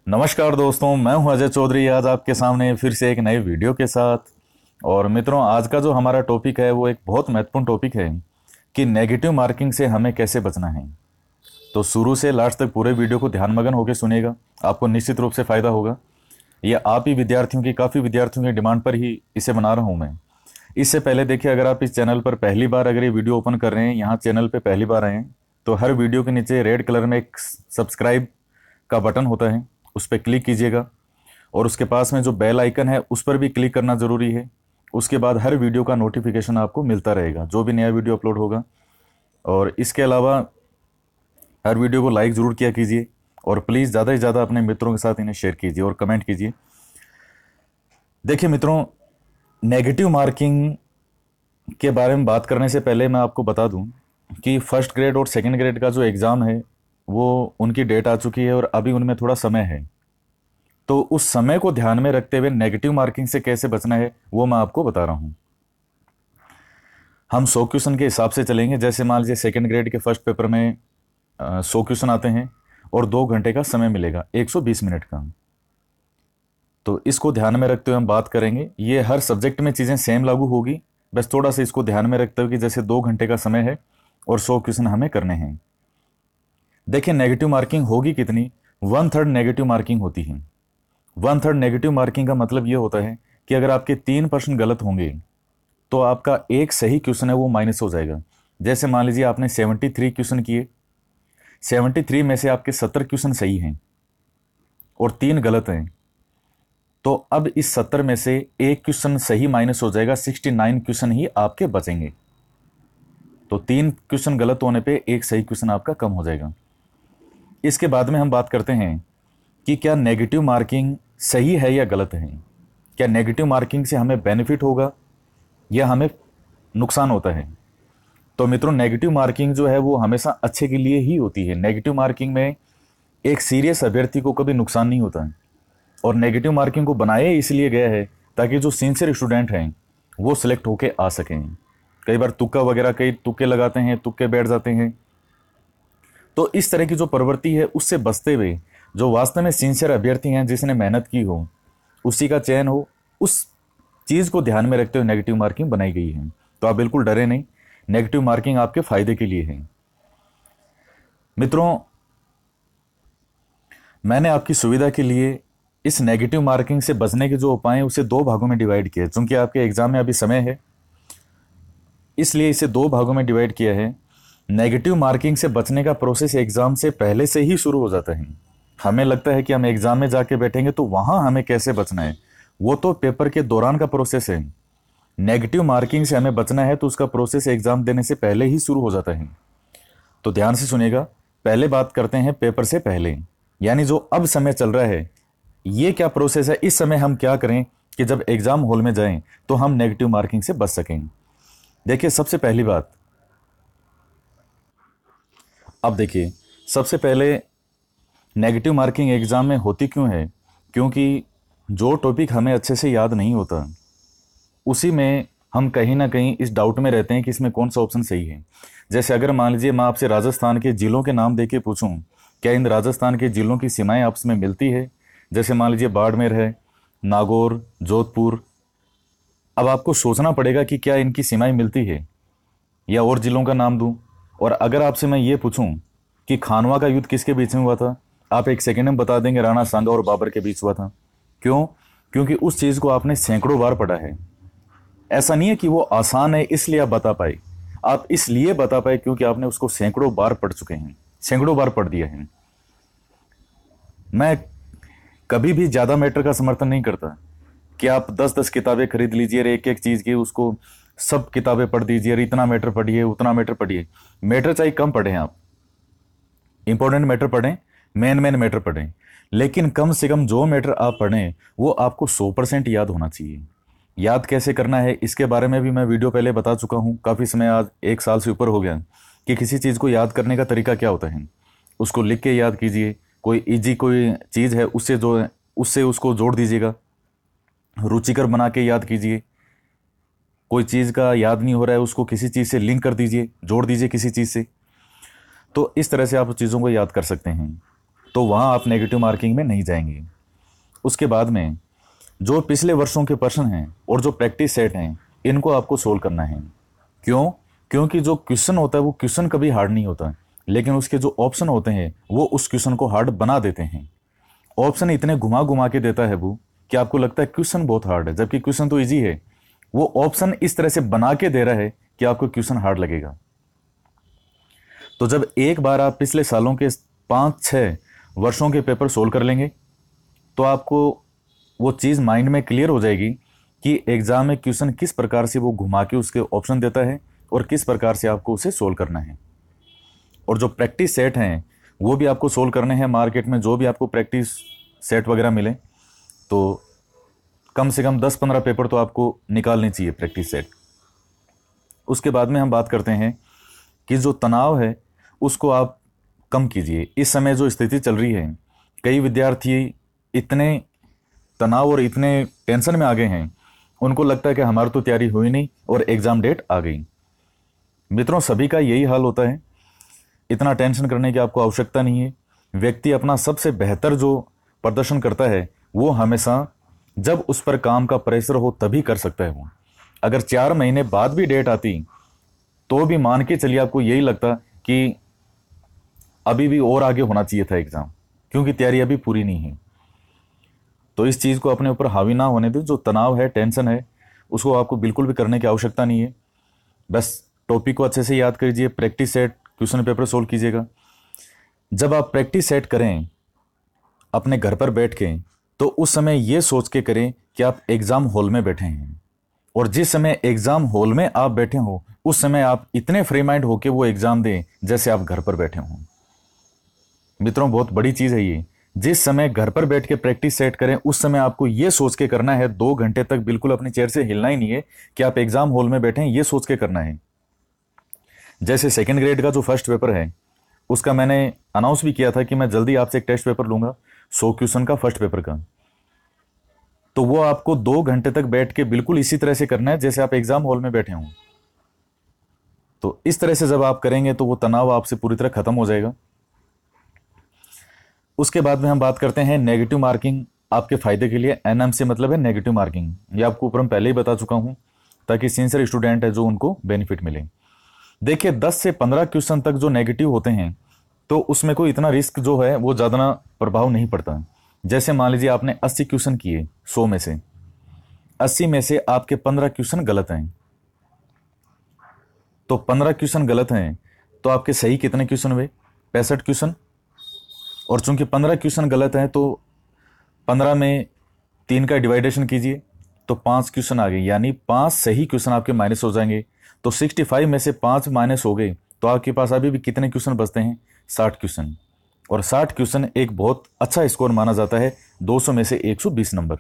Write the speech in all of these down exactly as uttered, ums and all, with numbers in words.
नमस्कार दोस्तों, मैं हूं अजय चौधरी। आज आपके सामने फिर से एक नए वीडियो के साथ। और मित्रों, आज का जो हमारा टॉपिक है वो एक बहुत महत्वपूर्ण टॉपिक है कि नेगेटिव मार्किंग से हमें कैसे बचना है। तो शुरू से लास्ट तक पूरे वीडियो को ध्यानमग्न होकर सुनिएगा, आपको निश्चित रूप से फ़ायदा होगा। ये आप ही विद्यार्थियों की काफ़ी विद्यार्थियों की डिमांड पर ही इसे बना रहा हूँ मैं। इससे पहले देखिए, अगर आप इस चैनल पर पहली बार अगर ये वीडियो ओपन कर रहे हैं, यहाँ चैनल पर पहली बार आए हैं, तो हर वीडियो के नीचे रेड कलर में एक सब्सक्राइब का बटन होता है, उस पर क्लिक कीजिएगा। और उसके पास में जो बेल आइकन है उस पर भी क्लिक करना ज़रूरी है। उसके बाद हर वीडियो का नोटिफिकेशन आपको मिलता रहेगा, जो भी नया वीडियो अपलोड होगा। और इसके अलावा हर वीडियो को लाइक ज़रूर किया कीजिए, और प्लीज़ ज़्यादा से ज़्यादा अपने मित्रों के साथ इन्हें शेयर कीजिए और कमेंट कीजिए। देखिए मित्रों, नेगेटिव मार्किंग के बारे में बात करने से पहले मैं आपको बता दूं कि फर्स्ट ग्रेड और सेकंड ग्रेड का जो एग्ज़ाम है वो उनकी डेट आ चुकी है और अभी उनमें थोड़ा समय है। तो उस समय को ध्यान में रखते हुए नेगेटिव मार्किंग से कैसे बचना है वो मैं आपको बता रहा हूं। हम सौ क्वेश्चन के हिसाब से चलेंगे। जैसे मान लीजिए सेकंड ग्रेड के फर्स्ट पेपर में सौ क्वेश्चन आते हैं और दो घंटे का समय मिलेगा, एक सौ बीस मिनट का। तो इसको ध्यान में रखते हुए हम बात करेंगे। ये हर सब्जेक्ट में चीज़ें सेम लागू होगी, बस थोड़ा सा इसको ध्यान में रखते हुए कि जैसे दो घंटे का समय है और सौ क्वेश्चन हमें करने हैं। देखिए, नेगेटिव मार्किंग होगी कितनी? वन थर्ड नेगेटिव मार्किंग होती है। वन थर्ड नेगेटिव मार्किंग का मतलब ये होता है कि अगर आपके तीन परसेंट गलत होंगे तो आपका एक सही क्वेश्चन है वो माइनस हो जाएगा। जैसे मान लीजिए आपने सेवेंटी थ्री क्वेश्चन किए, सेवेंटी थ्री में से आपके सत्तर क्वेश्चन सही हैं और तीन गलत हैं, तो अब इस सत्तर में से एक क्वेश्चन सही माइनस हो जाएगा, सिक्सटी नाइन क्वेश्चन ही आपके बचेंगे। तो तीन क्वेश्चन गलत होने पे एक सही क्वेश्चन आपका कम हो जाएगा। इसके बाद में हम बात करते हैं कि क्या नेगेटिव मार्किंग सही है या गलत है। क्या नेगेटिव मार्किंग से हमें बेनिफिट होगा या हमें नुकसान होता है? तो मित्रों, नेगेटिव मार्किंग जो है वो हमेशा अच्छे के लिए ही होती है। नेगेटिव मार्किंग में एक सीरियस अभ्यर्थी को कभी नुकसान नहीं होता है। और नेगेटिव मार्किंग को बनाया इसलिए गया है ताकि जो सिंसियर स्टूडेंट हैं वो सिलेक्ट होके आ सकें। कई बार तुक्का वगैरह कई तुक्के लगाते हैं, तुक्के बैठ जाते हैं। तो इस तरह की जो प्रवृत्ति है उससे बचते हुए जो वास्तव में सिंसियर अभ्यर्थी हैं, जिसने मेहनत की हो, उसी का चयन हो, उस चीज़ को ध्यान में रखते हुए नेगेटिव मार्किंग बनाई गई है। तो आप बिल्कुल डरे नहीं, नेगेटिव मार्किंग आपके फायदे के लिए है। मित्रों, मैंने आपकी सुविधा के लिए इस नेगेटिव मार्किंग से बचने के जो उपाय हैं उसे दो भागों में डिवाइड किया है। चूंकि आपके एग्जाम में अभी समय है, इसलिए इसे दो भागों में डिवाइड किया है। नेगेटिव मार्किंग से बचने का प्रोसेस एग्जाम से पहले से ही शुरू हो जाता है। हमें लगता है कि हम एग्जाम में जाके बैठेंगे तो वहां हमें कैसे बचना है, वो तो पेपर के दौरान का प्रोसेस है। नेगेटिव मार्किंग से हमें बचना है तो उसका प्रोसेस एग्जाम देने से पहले ही शुरू हो जाता है। तो ध्यान से सुनिएगा। पहले बात करते हैं पेपर से पहले, यानी जो अब समय चल रहा है, ये क्या प्रोसेस है, इस समय हम क्या करें कि जब एग्जाम हॉल में जाएं तो हम नेगेटिव मार्किंग से बच सकें। देखिए, सबसे पहली बात, अब देखिए, सबसे पहले नेगेटिव मार्किंग एग्जाम में होती क्यों है? क्योंकि जो टॉपिक हमें अच्छे से याद नहीं होता उसी में हम कहीं ना कहीं इस डाउट में रहते हैं कि इसमें कौन सा ऑप्शन सही है। जैसे अगर मान लीजिए मैं आपसे राजस्थान के जिलों के नाम देके पूछूं, क्या इन राजस्थान के जिलों की सीमाएं आपस में मिलती है? जैसे मान लीजिए बाड़मेर है, नागौर, जोधपुर। अब आपको सोचना पड़ेगा कि क्या इनकी सीमाएं मिलती है, या और जिलों का नाम दूं। और अगर आपसे मैं ये पूछूं कि खानवा का युद्ध किसके बीच में हुआ था, आप एक सेकेंड में बता देंगे राणा सांगा और बाबर के बीच हुआ था। क्यों? क्योंकि उस चीज़ को आपने सैकड़ों बार पढ़ा है। ऐसा नहीं है कि वो आसान है इसलिए आप बता पाए, आप इसलिए बता पाए क्योंकि आपने उसको सैकड़ों बार पढ़ चुके हैं, सैकड़ों बार पढ़ दिया है। मैं कभी भी ज़्यादा मैटर का समर्थन नहीं करता कि आप दस दस किताबें खरीद लीजिए और एक एक चीज़ की उसको सब किताबें पढ़ दीजिए और इतना मैटर पढ़िए उतना मैटर पढ़िए। मैटर चाहे कम पढ़ें, आप इंपॉर्टेंट मैटर पढ़ें, मेन मेन मैटर पढ़ें, लेकिन कम से कम जो मैटर आप पढ़ें वो आपको सौ परसेंट याद होना चाहिए। याद कैसे करना है इसके बारे में भी मैं वीडियो पहले बता चुका हूँ, काफ़ी समय, आज एक साल से ऊपर हो गया, कि किसी चीज़ को याद करने का तरीका क्या होता है। उसको लिख के याद कीजिए, कोई इजी कोई चीज़ है उससे जो उससे उसको जोड़ दीजिएगा, रुचिकर बना के याद कीजिए। कोई चीज़ का याद नहीं हो रहा है उसको किसी चीज़ से लिंक कर दीजिए, जोड़ दीजिए किसी चीज़ से। तो इस तरह से आप चीज़ों को याद कर सकते हैं। तो वहाँ आप नेगेटिव मार्किंग में नहीं जाएंगे। उसके बाद में जो पिछले वर्षों के प्रश्न हैं और जो प्रैक्टिस सेट हैं, इनको आपको सोल्व करना है। क्यों? क्योंकि जो क्वेश्चन होता है वो क्वेश्चन कभी हार्ड नहीं होता, लेकिन उसके जो ऑप्शन होते हैं वो उस क्वेश्चन को हार्ड बना देते हैं। ऑप्शन इतने घुमा घुमा के देता है वो कि आपको लगता है क्वेश्चन बहुत हार्ड है, जबकि क्वेश्चन तो इजी है। वो ऑप्शन इस तरह से बना के दे रहा है कि आपको क्वेश्चन हार्ड लगेगा। तो जब एक बार आप पिछले सालों के पाँच छः वर्षों के पेपर सोल्व कर लेंगे तो आपको वो चीज़ माइंड में क्लियर हो जाएगी कि एग्ज़ाम में क्वेश्चन किस प्रकार से वो घुमा के उसके ऑप्शन देता है और किस प्रकार से आपको उसे सोल्व करना है। और जो प्रैक्टिस सेट हैं वो भी आपको सोल्व करने हैं। मार्केट में जो भी आपको प्रैक्टिस सेट वगैरह मिले तो कम से कम दस पंद्रह पेपर तो आपको निकालने चाहिए प्रैक्टिस सेट। उसके बाद में हम बात करते हैं कि जो तनाव है उसको आप कम कीजिए। इस समय जो स्थिति चल रही है, कई विद्यार्थी इतने तनाव और इतने टेंशन में आ गए हैं, उनको लगता है कि हमारी तो तैयारी हुई नहीं और एग्ज़ाम डेट आ गई। मित्रों, सभी का यही हाल होता है। इतना टेंशन करने की आपको आवश्यकता नहीं है। व्यक्ति अपना सबसे बेहतर जो प्रदर्शन करता है वो हमेशा जब उस पर काम का प्रेशर हो तभी कर सकता है। वो अगर चार महीने बाद भी डेट आती तो भी मान के चलिए आपको यही लगता कि अभी भी और आगे होना चाहिए था एग्ज़ाम, क्योंकि तैयारी अभी पूरी नहीं है। तो इस चीज़ को अपने ऊपर हावी ना होने दो। जो तनाव है, टेंशन है, उसको आपको बिल्कुल भी करने की आवश्यकता नहीं है। बस टॉपिक को अच्छे से याद कीजिए, practice set question paper solve कीजिएगा। जब आप प्रैक्टिस सेट करें अपने घर पर बैठ के, तो उस समय ये सोच के करें कि आप एग्ज़ाम हॉल में बैठे हैं, और जिस समय एग्ज़ाम हॉल में आप बैठे हो उस समय आप इतने फ्री माइंड होकर वो एग्ज़ाम दें जैसे आप घर पर बैठे हों। मित्रों, बहुत बड़ी चीज़ है ये। जिस समय घर पर बैठ के प्रैक्टिस सेट करें उस समय आपको ये सोच के करना है, दो घंटे तक बिल्कुल अपनी चेयर से हिलना ही नहीं है कि आप एग्ज़ाम हॉल में बैठे हैं, ये सोच के करना है। जैसे सेकेंड ग्रेड का जो फर्स्ट पेपर है उसका मैंने अनाउंस भी किया था कि मैं जल्दी आपसे एक टेस्ट पेपर लूँगा सौ क्वेश्चन का, फर्स्ट पेपर का। तो वो आपको दो घंटे तक बैठ के बिल्कुल इसी तरह से करना है जैसे आप एग्ज़ाम हॉल में बैठे हों। तो इस तरह से जब आप करेंगे तो वो तनाव आपसे पूरी तरह खत्म हो जाएगा। उसके बाद में हम बात करते हैं नेगेटिव मार्किंग आपके फायदे के लिए। एनएम से मतलब है नेगेटिव मार्किंग। ये आपको ऊपर हम पहले ही बता चुका हूं ताकि सिंसियर स्टूडेंट है जो उनको बेनिफिट मिले। देखिए, दस से पंद्रह क्वेश्चन तक जो नेगेटिव होते हैं तो उसमें कोई इतना रिस्क जो है वो ज़्यादा प्रभाव नहीं पड़ता। जैसे मान लीजिए आपने अस्सी क्वेश्चन किए, सौ में से अस्सी में से आपके पंद्रह क्वेश्चन गलत हैं, तो पंद्रह क्वेश्चन गलत हैं तो आपके सही कितने क्वेश्चन हुए? पैंसठ क्वेश्चन। और चूंकि पंद्रह क्वेश्चन गलत हैं तो पंद्रह में तीन का डिवाइडेशन कीजिए तो पाँच क्वेश्चन आ गए, यानी पाँच सही क्वेश्चन आपके माइनस हो जाएंगे। तो पैंसठ में से पाँच माइनस हो गए तो आपके पास अभी भी कितने क्वेश्चन बचते हैं? साठ क्वेश्चन। और साठ क्वेश्चन एक बहुत अच्छा स्कोर माना जाता है, दो सौ में से एक सौ बीस नंबर।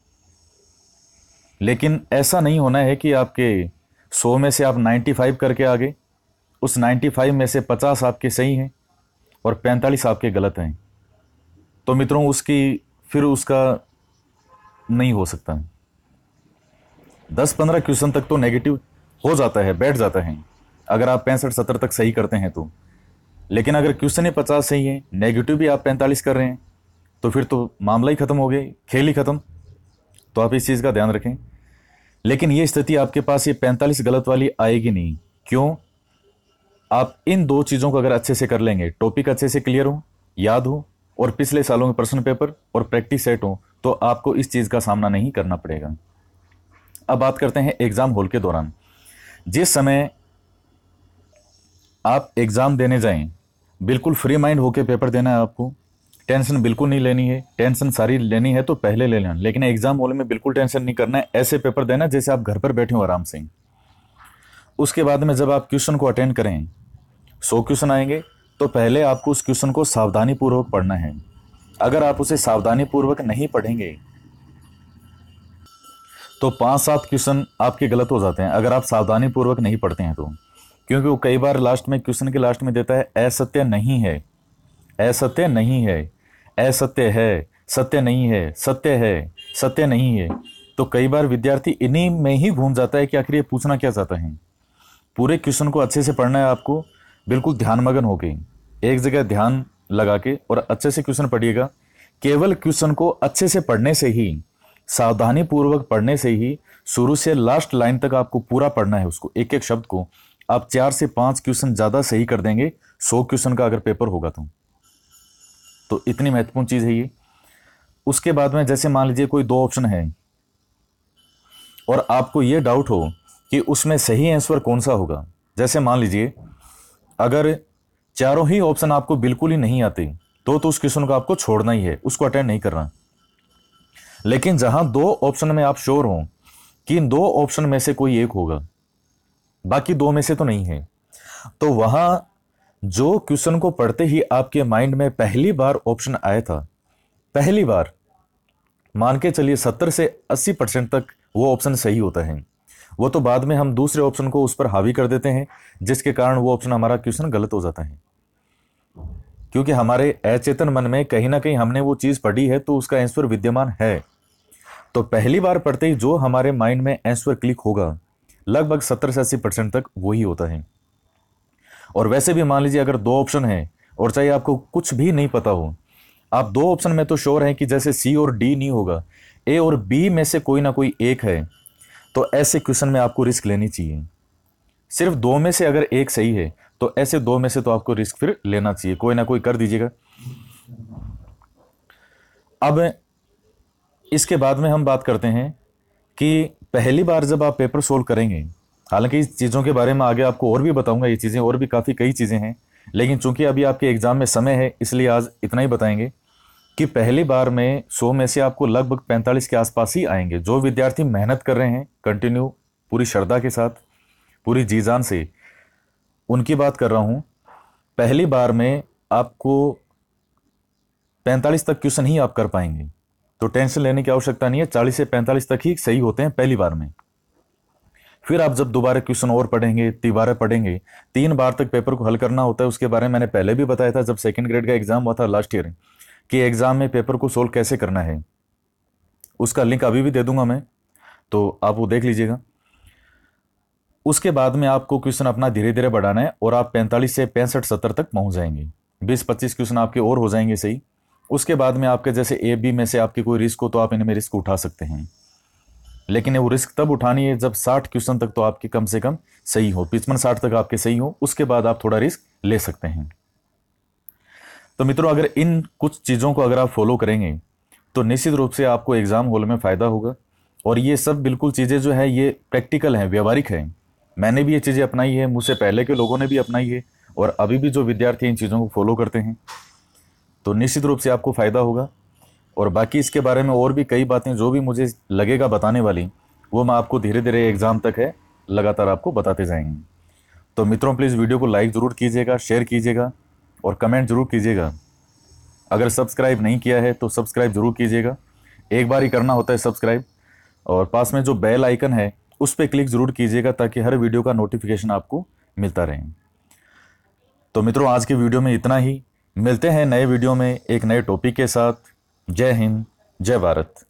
लेकिन ऐसा नहीं होना है कि आपके सौ में से आप पचानवे करके आ गए, उस पचानवे में से पचास आपके सही हैं और पैंतालीस आपके गलत हैं। तो मित्रों, उसकी फिर उसका नहीं हो सकता। दस पंद्रह क्वेश्चन तक तो नेगेटिव हो जाता है, बैठ जाता है, अगर आप पैंसठ सत्तर तक सही करते हैं तो। लेकिन अगर क्वेश्चन ही पचास सही है, नेगेटिव भी आप पैंतालीस कर रहे हैं, तो फिर तो मामला ही खत्म हो गया, खेल ही खत्म। तो आप इस चीज़ का ध्यान रखें। लेकिन ये स्थिति आपके पास ये पैंतालीस गलत वाली आएगी नहीं। क्यों? आप इन दो चीज़ों को अगर अच्छे से कर लेंगे, टॉपिक अच्छे से क्लियर हो, याद हो, और पिछले सालों के प्रश्न पेपर और प्रैक्टिस सेट हो, तो आपको इस चीज़ का सामना नहीं करना पड़ेगा। अब बात करते हैं एग्ज़ाम हॉल के दौरान। जिस समय आप एग्ज़ाम देने जाएं, बिल्कुल फ्री माइंड होकर पेपर देना है आपको। टेंशन बिल्कुल नहीं लेनी है। टेंशन सारी लेनी है तो पहले ले लेना, लेकिन एग्ज़ाम हॉल में बिल्कुल टेंशन नहीं करना है। ऐसे पेपर देना जैसे आप घर पर बैठे हो आराम से। उसके बाद में जब आप क्वेश्चन को अटेंड करें, सौ क्वेश्चन आएंगे, तो पहले आपको उस क्वेश्चन को सावधानी पूर्वक पढ़ना है। अगर आप उसे सावधानी पूर्वक नहीं पढ़ेंगे तो पाँच सात क्वेश्चन आपके गलत हो जाते हैं, अगर आप सावधानी पूर्वक नहीं पढ़ते हैं तो। क्योंकि वो कई बार लास्ट में, क्वेश्चन के लास्ट में देता है असत्य नहीं है, असत्य नहीं है, असत्य है, सत्य नहीं है, सत्य है, सत्य नहीं है। तो कई बार विद्यार्थी इन्हीं में ही घूम जाता है कि आखिर ये पूछना क्या चाहता है। पूरे क्वेश्चन को अच्छे से पढ़ना है आपको, बिल्कुल ध्यानमग्न हो गई, एक जगह ध्यान लगा के और अच्छे से क्वेश्चन पढ़िएगा। केवल क्वेश्चन को अच्छे से पढ़ने से ही, सावधानी पूर्वक पढ़ने से ही, शुरू से लास्ट लाइन तक आपको पूरा पढ़ना है उसको, एक एक शब्द को। आप चार से पांच क्वेश्चन ज्यादा सही कर देंगे सौ क्वेश्चन का अगर पेपर होगा तो तो इतनी महत्वपूर्ण चीज है ये। उसके बाद में जैसे मान लीजिए कोई दो ऑप्शन है और आपको ये डाउट हो कि उसमें सही आंसर कौन सा होगा। जैसे मान लीजिए अगर चारों ही ऑप्शन आपको बिल्कुल ही नहीं आते तो तो उस क्वेश्चन को आपको छोड़ना ही है, उसको अटेंड नहीं करना। लेकिन जहां दो ऑप्शन में आप श्योर हो कि इन दो ऑप्शन में से कोई एक होगा, बाकी दो में से तो नहीं है, तो वहां जो क्वेश्चन को पढ़ते ही आपके माइंड में पहली बार ऑप्शन आया था, पहली बार, मान के चलिए सत्तर से अस्सी परसेंट तक वो ऑप्शन सही होता है। वो तो बाद में हम दूसरे ऑप्शन को उस पर हावी कर देते हैं, जिसके कारण वो ऑप्शन हमारा क्वेश्चन गलत हो जाता है, क्योंकि हमारे अचेतन मन में कहीं ना कहीं हमने वो चीज पढ़ी है तो उसका आंसर विद्यमान है। तो पहली बार पढ़ते ही जो हमारे माइंड में आंसर क्लिक होगा लगभग सत्तर से अस्सी परसेंट तक वही होता है। और वैसे भी मान लीजिए अगर दो ऑप्शन है और चाहे आपको कुछ भी नहीं पता हो, आप दो ऑप्शन में तो श्योर हैं कि जैसे सी और डी नहीं होगा, ए और बी में से कोई ना कोई एक है, तो ऐसे क्वेश्चन में आपको रिस्क लेनी चाहिए। सिर्फ दो में से अगर एक सही है तो ऐसे दो में से तो आपको रिस्क फिर लेना चाहिए, कोई ना कोई कर दीजिएगा। अब इसके बाद में हम बात करते हैं कि पहली बार जब आप पेपर सोल्व करेंगे, हालांकि इस चीज़ों के बारे में आगे आपको और भी बताऊंगा, ये चीज़ें और भी काफ़ी कई चीज़ें हैं, लेकिन चूंकि अभी आपके एग्जाम में समय है इसलिए आज इतना ही बताएंगे कि पहली बार में सौ में से आपको लगभग पैंतालीस के आसपास ही आएंगे। जो विद्यार्थी मेहनत कर रहे हैं कंटिन्यू पूरी श्रद्धा के साथ, पूरी जी जान से, उनकी बात कर रहा हूं। पहली बार में आपको पैंतालीस तक क्वेश्चन ही आप कर पाएंगे, तो टेंशन लेने की आवश्यकता नहीं है। चालीस से पैंतालीस तक ही सही होते हैं पहली बार में। फिर आप जब दोबारा क्वेश्चन और पढ़ेंगे, तिबारा पढ़ेंगे, तीन बार तक पेपर को हल करना होता है। उसके बारे में मैंने पहले भी बताया था जब सेकंड ग्रेड का एग्जाम हुआ था लास्ट ईयर, कि एग्जाम में पेपर को सोल्व कैसे करना है। उसका लिंक अभी भी दे दूंगा मैं, तो आप वो देख लीजिएगा। उसके बाद में आपको क्वेश्चन अपना धीरे धीरे बढ़ाना है और आप पैंतालीस से पैंसठ सत्तर तक पहुंच जाएंगे। बीस पच्चीस क्वेश्चन आपके और हो जाएंगे सही। उसके बाद में आपके जैसे ए बी में से आपकी कोई रिस्क हो तो आप इनमें रिस्क उठा सकते हैं, लेकिन वो रिस्क तब उठानी है जब साठ क्वेश्चन तक तो आपके कम से कम सही हो, पिचपन साठ तक आपके सही हो, उसके बाद आप थोड़ा रिस्क ले सकते हैं। तो मित्रों, अगर इन कुछ चीज़ों को अगर आप फॉलो करेंगे तो निश्चित रूप से आपको एग्जाम हॉल में फ़ायदा होगा। और ये सब बिल्कुल चीज़ें जो है ये प्रैक्टिकल हैं, व्यवहारिक हैं। मैंने भी ये चीज़ें अपनाई है, मुझसे पहले के लोगों ने भी अपनाई है, और अभी भी जो विद्यार्थी इन चीज़ों को फॉलो करते हैं तो निश्चित रूप से आपको फ़ायदा होगा। और बाकी इसके बारे में और भी कई बातें जो भी मुझे लगेगा बताने वाली, वो मैं आपको धीरे धीरे एग्ज़ाम तक है लगातार आपको बताते जाएंगे। तो मित्रों, प्लीज़ वीडियो को लाइक ज़रूर कीजिएगा, शेयर कीजिएगा और कमेंट ज़रूर कीजिएगा। अगर सब्सक्राइब नहीं किया है तो सब्सक्राइब ज़रूर कीजिएगा, एक बार ही करना होता है सब्सक्राइब। और पास में जो बेल आइकन है उस पर क्लिक ज़रूर कीजिएगा ताकि हर वीडियो का नोटिफिकेशन आपको मिलता रहे। तो मित्रों, आज के वीडियो में इतना ही। मिलते हैं नए वीडियो में एक नए टॉपिक के साथ। जय हिंद, जय भारत।